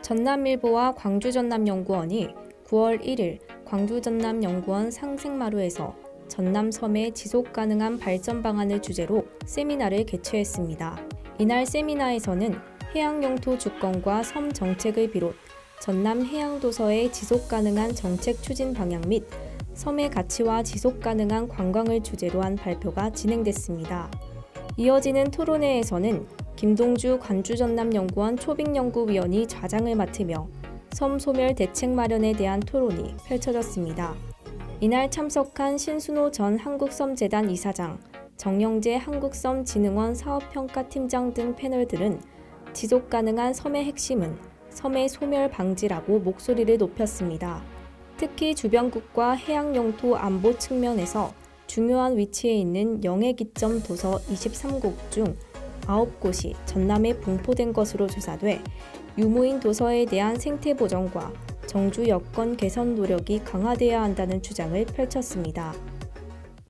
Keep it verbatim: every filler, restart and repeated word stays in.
전남일보와 광주전남연구원이 구월 일일 광주전남연구원 상생마루에서 전남 섬의 지속가능한 발전 방안을 주제로 세미나를 개최했습니다. 이날 세미나에서는 해양영토 주권과 섬 정책을 비롯 전남 해양도서의 지속가능한 정책 추진 방향 및 섬의 가치와 지속가능한 관광을 주제로 한 발표가 진행됐습니다. 이어지는 토론회에서는 김동주 광주전남연구원 초빙연구위원이 좌장을 맡으며 섬 소멸 대책 마련에 대한 토론이 펼쳐졌습니다. 이날 참석한 신순호 전 한국섬재단 이사장, 정영재 한국섬진흥원 사업평가팀장 등 패널들은 지속가능한 섬의 핵심은 섬의 소멸 방지라고 목소리를 높였습니다. 특히 주변국과 해양영토 안보 측면에서 중요한 위치에 있는 영해기점 도서 이십삼 곳 중 아홉 곳이 전남에 분포된 것으로 조사돼 유무인 도서에 대한 생태 보전과 정주 여건 개선 노력이 강화되어야 한다는 주장을 펼쳤습니다.